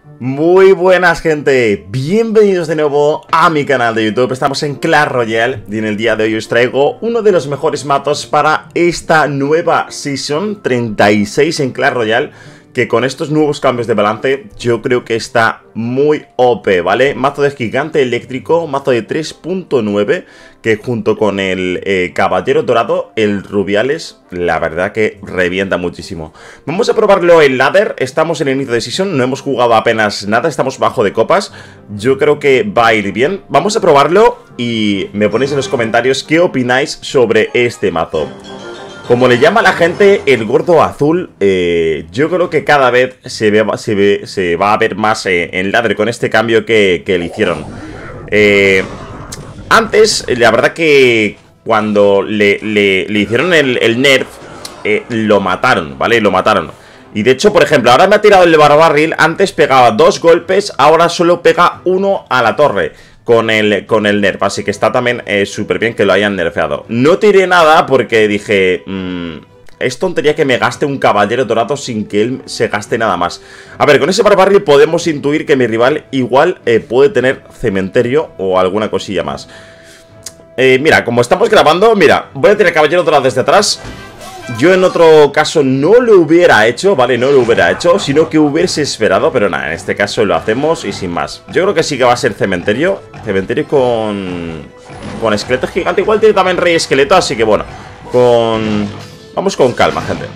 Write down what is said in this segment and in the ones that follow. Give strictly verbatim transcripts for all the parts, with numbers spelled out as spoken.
Muy buenas, gente, bienvenidos de nuevo a mi canal de YouTube. Estamos en Clash Royale y en el día de hoy os traigo uno de los mejores mazos para esta nueva Season treinta y seis en Clash Royale, que con estos nuevos cambios de balance yo creo que está muy O P, ¿vale? Mazo de gigante eléctrico, mazo de tres punto nueve, que junto con el eh, caballero dorado, el Rubiales, la verdad que revienta muchísimo. Vamos a probarlo en ladder, estamos en el inicio de season, no hemos jugado apenas nada, estamos bajo de copas. Yo creo que va a ir bien. Vamos a probarlo y me ponéis en los comentarios qué opináis sobre este mazo. Como le llama la gente el gordo azul, eh, yo creo que cada vez se, ve, se, ve, se va a ver más eh, en ladder con este cambio que, que le hicieron. Eh, antes, la verdad que cuando le, le, le hicieron el, el nerf, eh, lo mataron, ¿vale? Lo mataron. Y de hecho, por ejemplo, ahora me ha tirado el barbarril, antes pegaba dos golpes, ahora solo pega uno a la torre. Con el, con el nerf, así que está también eh, súper bien que lo hayan nerfeado. No tiré nada porque dije, mmm, es tontería que me gaste un caballero dorado sin que él se gaste nada más. A ver, con ese barbarril podemos intuir que mi rival igual eh, puede tener cementerio o alguna cosilla más. eh, Mira, como estamos grabando, mira, voy a tirar caballero dorado desde atrás. Yo en otro caso no lo hubiera hecho, ¿vale? No lo hubiera hecho, sino que hubiese esperado. Pero nada, en este caso lo hacemos y sin más. Yo creo que sí que va a ser cementerio. Cementerio con... con esqueleto gigante. Igual tiene también rey esqueleto, así que bueno. Con... Vamos con calma, gente.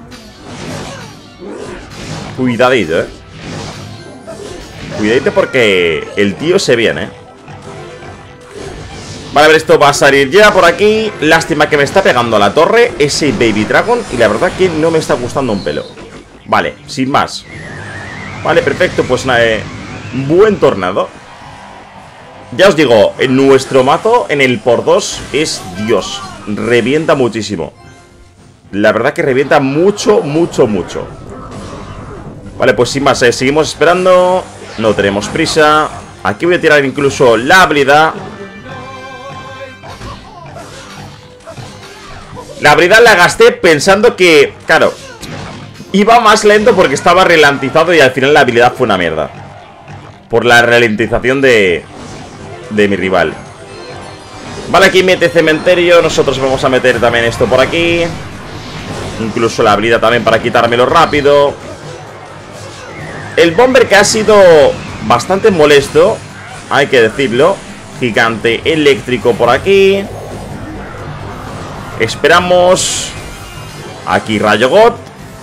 Cuidadito, eh. Cuidadito porque el tío se viene, eh. Vale, a ver, esto va a salir ya por aquí. Lástima que me está pegando a la torre ese Baby Dragon y la verdad que no me está gustando un pelo. Vale, sin más. Vale, perfecto, pues nada, eh, buen tornado. Ya os digo, en nuestro mazo, en el por dos, es Dios. Revienta muchísimo. La verdad que revienta mucho, mucho, mucho. Vale, pues sin más, eh, seguimos esperando. No tenemos prisa. Aquí voy a tirar incluso la habilidad. La habilidad la gasté pensando que, claro, iba más lento porque estaba ralentizado y al final la habilidad fue una mierda. Por la ralentización de, de mi rival. Vale, aquí mete cementerio. Nosotros vamos a meter también esto por aquí. Incluso la habilidad también para quitármelo rápido. El bomber que ha sido bastante molesto, hay que decirlo. Gigante eléctrico por aquí. Esperamos. Aquí rayo God.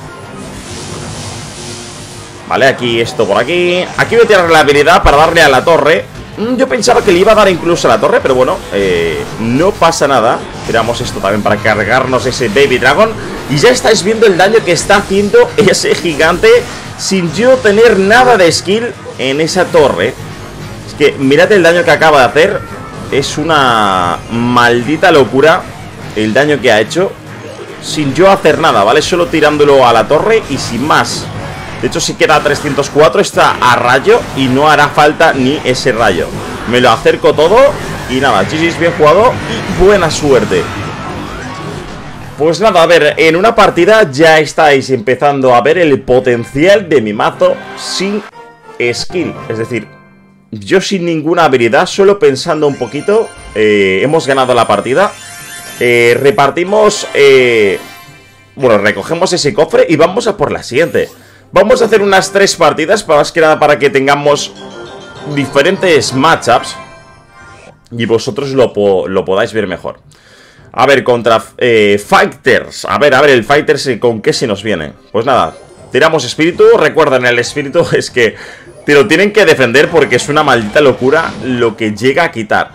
Vale, aquí esto por aquí. Aquí voy a tirar la habilidad para darle a la torre. Yo pensaba que le iba a dar incluso a la torre, pero bueno, eh, no pasa nada. Tiramos esto también para cargarnos ese Baby Dragon. Y ya estáis viendo el daño que está haciendo ese gigante sin yo tener nada de skill en esa torre. Es que mirad el daño que acaba de hacer. Es una maldita locura el daño que ha hecho sin yo hacer nada, ¿vale? Solo tirándolo a la torre y sin más. De hecho, si queda a trescientos cuatro, está a rayo y no hará falta ni ese rayo. Me lo acerco todo y nada, G G's bien jugado y buena suerte. Pues nada, a ver, en una partida ya estáis empezando a ver el potencial de mi mazo sin skill. Es decir, yo sin ninguna habilidad, solo pensando un poquito, eh, hemos ganado la partida. Eh, repartimos, eh, bueno, recogemos ese cofre y vamos a por la siguiente. Vamos a hacer unas tres partidas, más que nada para que tengamos diferentes matchups y vosotros lo, po lo podáis ver mejor. A ver, contra eh, Fighters. A ver, a ver, el Fighters, ¿con qué se nos viene? Pues nada, tiramos espíritu. Recuerden, el espíritu es que te lo tienen que defender porque es una maldita locura lo que llega a quitar.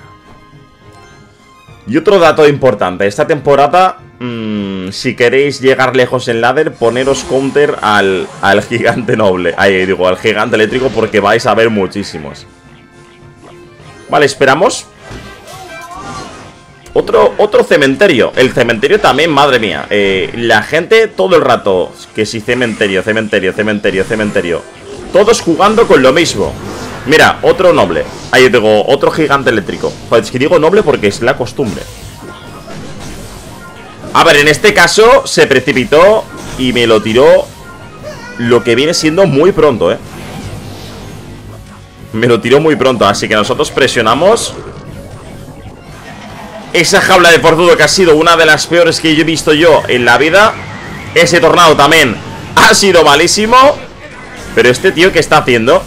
Y otro dato importante, esta temporada, mmm, si queréis llegar lejos en ladder, poneros counter al, al gigante noble. Ahí digo, al gigante eléctrico, porque vais a ver muchísimos. Vale, esperamos. Otro, otro cementerio. El cementerio también, madre mía. Eh, la gente todo el rato, que si cementerio, cementerio, cementerio, cementerio. Todos jugando con lo mismo. Mira, otro noble. Ahí digo, otro gigante eléctrico. Pues que digo noble porque es la costumbre. A ver, en este caso se precipitó y me lo tiró lo que viene siendo muy pronto, ¿eh? Me lo tiró muy pronto, así que nosotros presionamos. Esa jaula de forzudo que ha sido una de las peores que yo he visto yo en la vida. Ese tornado también ha sido malísimo. Pero este tío, ¿qué está haciendo?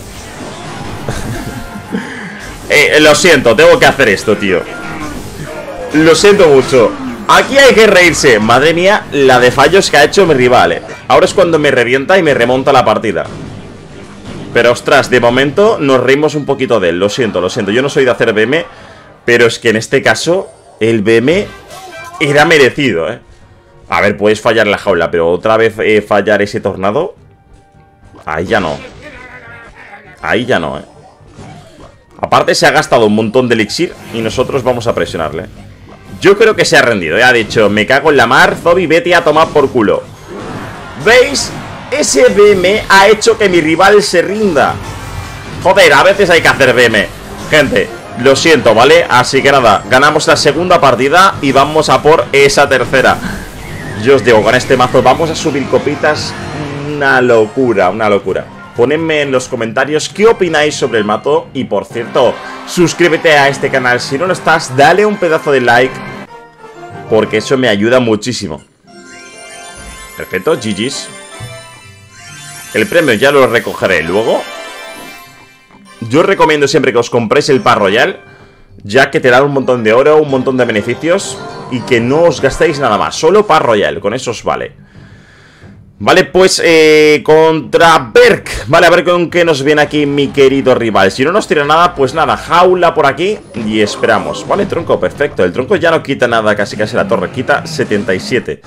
eh, Lo siento, tengo que hacer esto, tío. Lo siento mucho. Aquí hay que reírse. Madre mía, la de fallos que ha hecho mi rival, eh. Ahora es cuando me revienta y me remonta la partida. Pero ostras, de momento nos reímos un poquito de él. Lo siento, lo siento, yo no soy de hacer B M, pero es que en este caso el B M era merecido, eh. A ver, puedes fallar la jaula, pero otra vez eh, fallar ese tornado. Ahí ya no. Ahí ya no, eh. Aparte se ha gastado un montón de elixir y nosotros vamos a presionarle. Yo creo que se ha rendido, ya ha dicho, me cago en la mar, Zobi, vete a tomar por culo. ¿Veis? Ese B M ha hecho que mi rival se rinda. Joder, a veces hay que hacer B M. Gente, lo siento, ¿vale? Así que nada, ganamos la segunda partida y vamos a por esa tercera. Yo os digo, con este mazo vamos a subir copitas. Una locura, una locura. Ponedme en los comentarios qué opináis sobre el mazo. Y por cierto, suscríbete a este canal si no lo estás, dale un pedazo de like, porque eso me ayuda muchísimo. Perfecto, G G's. El premio ya lo recogeré luego. Yo os recomiendo siempre que os compréis el Pass Royal, ya que te da un montón de oro, un montón de beneficios, y que no os gastéis nada más. Solo Pass Royal, con eso os vale. Vale, pues eh, contra Berk. Vale, a ver con qué nos viene aquí mi querido rival. Si no nos tira nada, pues nada, jaula por aquí y esperamos. Vale, tronco, perfecto. El tronco ya no quita nada, casi casi la torre. Quita setenta y siete.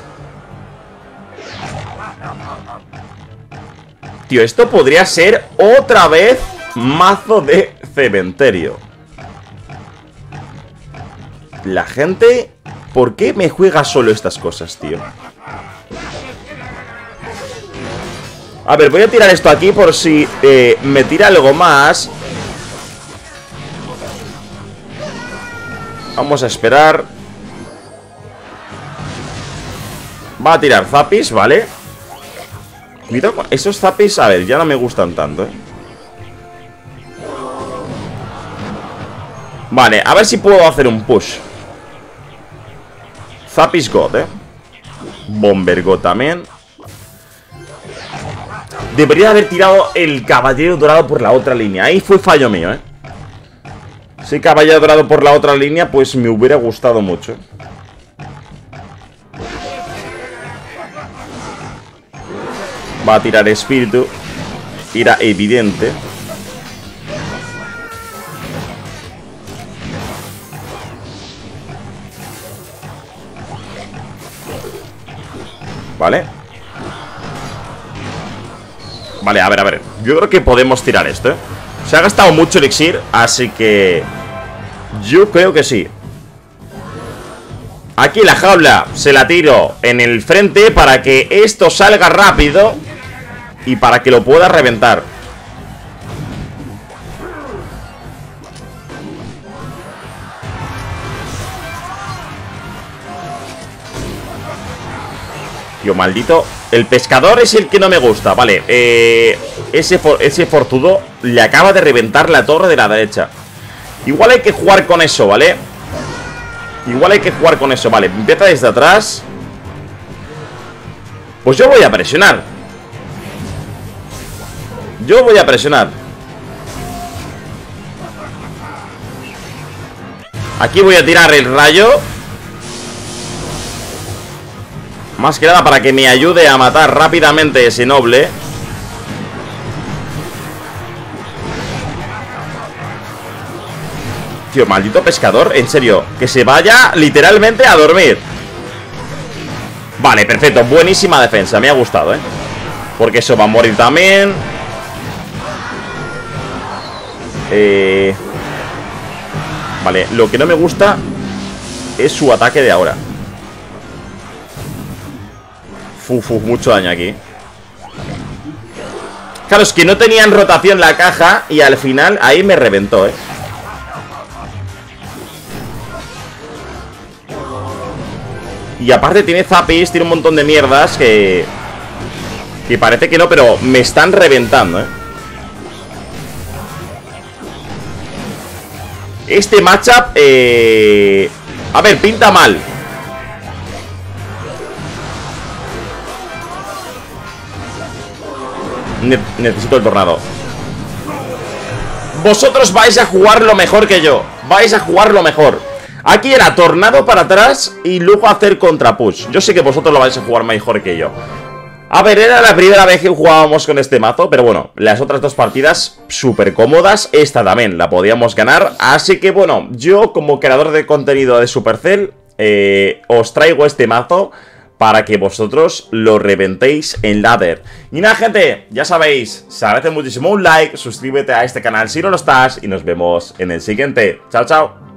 Tío, esto podría ser otra vez mazo de cementerio. La gente, ¿por qué me juega solo estas cosas, tío? A ver, voy a tirar esto aquí por si eh, me tira algo más. Vamos a esperar. Va a tirar zapis, ¿vale? Cuidado con esos zapis, a ver, ya no me gustan tanto, ¿eh? Vale, a ver si puedo hacer un push. Zapis God, ¿eh? Bomber God también. Debería haber tirado el caballero dorado por la otra línea. Ahí fue fallo mío, ¿eh? Si caballero dorado por la otra línea, pues me hubiera gustado mucho. Va a tirar espíritu. Era evidente. Vale. Vale, a ver, a ver. Yo creo que podemos tirar esto, ¿eh? Se ha gastado mucho elixir, así que yo creo que sí. Aquí la jaula se la tiro en el frente para que esto salga rápido y para que lo pueda reventar. Tío, maldito. El pescador es el que no me gusta. Vale, eh, ese, for, ese forzudo le acaba de reventar la torre de la derecha. Igual hay que jugar con eso, ¿vale? Igual hay que jugar con eso, vale. Empieza desde atrás. Pues yo voy a presionar. Yo voy a presionar. Aquí voy a tirar el rayo. Más que nada para que me ayude a matar rápidamente ese noble. Tío, maldito pescador, en serio, que se vaya literalmente a dormir. Vale, perfecto, buenísima defensa, me ha gustado, ¿eh? Porque eso va a morir también. Eh... Vale, lo que no me gusta es su ataque de ahora. Uf, uf, mucho daño aquí. Claro, es que no tenía en rotación la caja y al final ahí me reventó, ¿eh? Y aparte tiene zapis, tiene un montón de mierdas que... Que parece que no, pero me están reventando, ¿eh? Este matchup, eh... a ver, pinta mal. Ne necesito el tornado. Vosotros vais a jugar lo mejor que yo. Vais a jugar lo mejor. Aquí era tornado para atrás y luego hacer contrapush. Yo sé que vosotros lo vais a jugar mejor que yo. A ver, era la primera vez que jugábamos con este mazo, pero bueno, las otras dos partidas súper cómodas. Esta también la podíamos ganar. Así que bueno, yo como creador de contenido de Supercell, eh, os traigo este mazo para que vosotros lo reventéis en ladder. Y nada, gente, ya sabéis, se agradece muchísimo un like, suscríbete a este canal si no lo estás y nos vemos en el siguiente. Chao, chao.